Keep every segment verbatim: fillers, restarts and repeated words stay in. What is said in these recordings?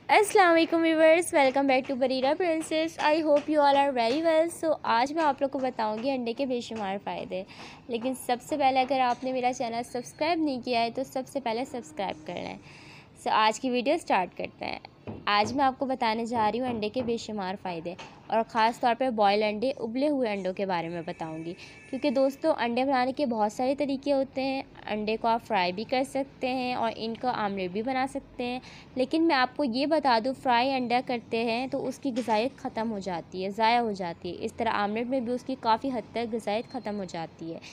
अस्सलाम वालेकुम viewers, welcome back to Barira princess. I hope you all are very well. So आज मैं आप लोग को बताऊंगी अंडे के बेशुमार फ़ायदे। लेकिन सबसे पहले अगर आपने मेरा चैनल सब्सक्राइब नहीं किया है तो सबसे पहले सब्सक्राइब कर लें। सो आज की वीडियो स्टार्ट करते हैं। आज मैं आपको बताने जा रही हूँ अंडे के बेशुमार फ़ायदे, और ख़ास तौर पर बॉयल अंडे, उबले हुए अंडों के बारे में बताऊंगी। क्योंकि दोस्तों, अंडे बनाने के बहुत सारे तरीके होते हैं। अंडे को आप फ्राई भी कर सकते हैं और इनका आमलेट भी बना सकते हैं। लेकिन मैं आपको ये बता दूँ, फ्राई अंडा करते हैं तो उसकी ग़िज़ायत ख़त्म हो जाती है, ज़ाया हो जाती है। इस तरह आमलेट में भी उसकी काफ़ी हद तक ग़िज़ायत ख़त्म हो जाती है।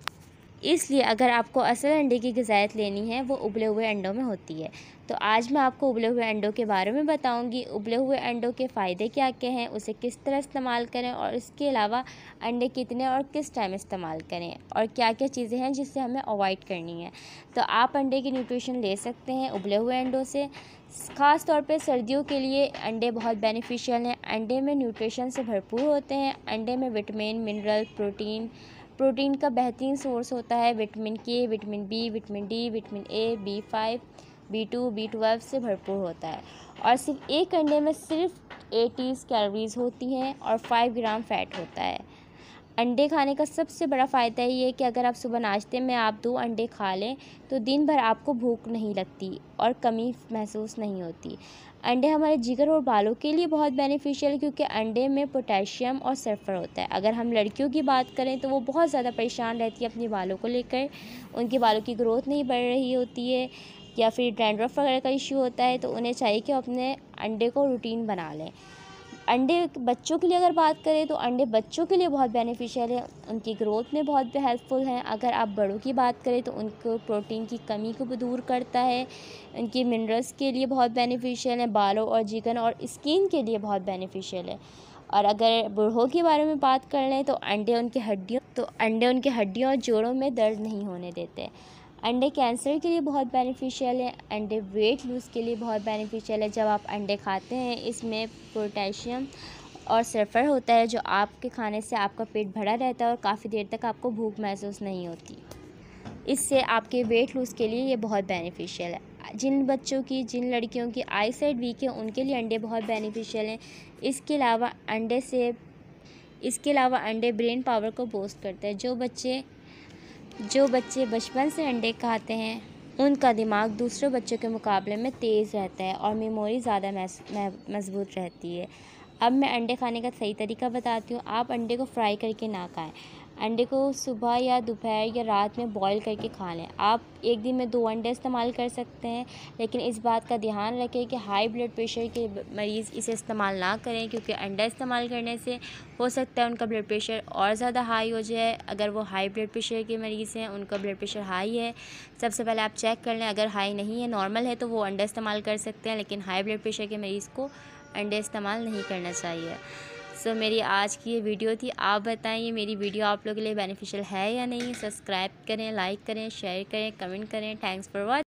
इसलिए अगर आपको असल अंडे की ग़िज़ायत लेनी है, वो उबले हुए अंडों में होती है। तो आज मैं आपको उबले हुए अंडों के बारे में बताऊंगी। उबले हुए अंडों के फ़ायदे क्या क्या हैं, उसे किस तरह इस्तेमाल करें, और इसके अलावा अंडे कितने और किस टाइम इस्तेमाल करें, और क्या क्या चीज़ें हैं जिससे हमें अवॉइड करनी है। तो आप अंडे की न्यूट्रिशन ले सकते हैं उबले हुए अंडों से। ख़ास तौर पे सर्दियों के लिए अंडे बहुत बेनिफिशियल हैं। अंडे में न्यूट्रिशन से भरपूर होते हैं। अंडे में विटामिन, मिनरल, प्रोटीन प्रोटीन का बेहतरीन सोर्स होता है। Vitamin K, vitamin B, vitamin D, vitamin A, B five, B two, B twelve से भरपूर होता है। और सिर्फ एक अंडे में सिर्फ एटी कैलोरीज़ होती हैं और फाइव ग्राम फ़ैट होता है। अंडे खाने का सबसे बड़ा फ़ायदा ये है कि अगर आप सुबह नाश्ते में आप दो अंडे खा लें तो दिन भर आपको भूख नहीं लगती और कमी महसूस नहीं होती। अंडे हमारे जिगर और बालों के लिए बहुत बेनिफिशियल है, क्योंकि अंडे में पोटेशियम और सल्फ़र होता है। अगर हम लड़कियों की बात करें तो वो बहुत ज़्यादा परेशान रहती है अपने बालों को लेकर। उनके बालों की ग्रोथ नहीं बढ़ रही होती है, या फिर डैंड्रफ वगैरह का इशू होता है, तो उन्हें चाहिए कि अपने अंडे को रूटीन बना लें। अंडे बच्चों के लिए अगर बात करें तो अंडे बच्चों के लिए बहुत बेनिफिशियल है, उनकी ग्रोथ में बहुत हेल्पफुल हैं। अगर आप बड़ों की बात करें तो उनको प्रोटीन की कमी को भी दूर करता है। उनकी मिनरल्स के लिए बहुत बेनिफिशियल है। बालों और जिगन और स्किन के लिए बहुत बेनिफिशियल है। और अगर बूढ़ों के बारे में बात कर लें तो अंडे उनके हड्डियों तो अंडे उनके हड्डियों और जोड़ों में दर्द नहीं होने देते। अंडे कैंसर के लिए बहुत बेनिफिशियल है। अंडे वेट लूज़ के लिए बहुत बेनिफिशियल है। जब आप अंडे खाते हैं, इसमें पोटेशियम और सल्फ़र होता है, जो आपके खाने से आपका पेट भरा रहता है और काफ़ी देर तक आपको भूख महसूस नहीं होती। इससे आपके वेट लूज़ के लिए ये बहुत बेनिफिशियल है। जिन बच्चों की जिन लड़कियों की आई साइट वीक है, उनके लिए अंडे बहुत बेनिफिशियल हैं। इसके अलावा अंडे से इसके अलावा अंडे ब्रेन पावर को बूस्ट करते हैं। जो बच्चे जो बच्चे बचपन से अंडे खाते हैं, उनका दिमाग दूसरे बच्चों के मुकाबले में तेज़ रहता है और मेमोरी ज़्यादा मज़बूत रहती है। अब मैं अंडे खाने का सही तरीका बताती हूँ। आप अंडे को फ्राई करके ना खाएं। अंडे को सुबह या दोपहर या रात में बॉईल करके खा लें। आप एक दिन में दो अंडे इस्तेमाल कर सकते हैं, लेकिन इस बात का ध्यान रखें कि हाई ब्लड प्रेशर के मरीज़ इसे इस्तेमाल ना करें, क्योंकि अंडा इस्तेमाल करने से हो सकता है उनका ब्लड प्रेशर और ज़्यादा हाई हो जाए। अगर वो हाई ब्लड प्रेशर के मरीज़ हैं, उनका ब्लड प्रेशर हाई है, सबसे पहले आप चेक कर लें। अगर हाई नहीं है, नॉर्मल है, तो वो अंडा इस्तेमाल कर सकते हैं। लेकिन हाई ब्लड प्रेशर के मरीज़ को अंडे इस्तेमाल नहीं करना चाहिए। सो so, मेरी आज की ये वीडियो थी। आप बताएं ये मेरी वीडियो आप लोगों के लिए बेनिफिशियल है या नहीं। सब्सक्राइब करें, लाइक करें, शेयर करें, कमेंट करें। Thanks for watching.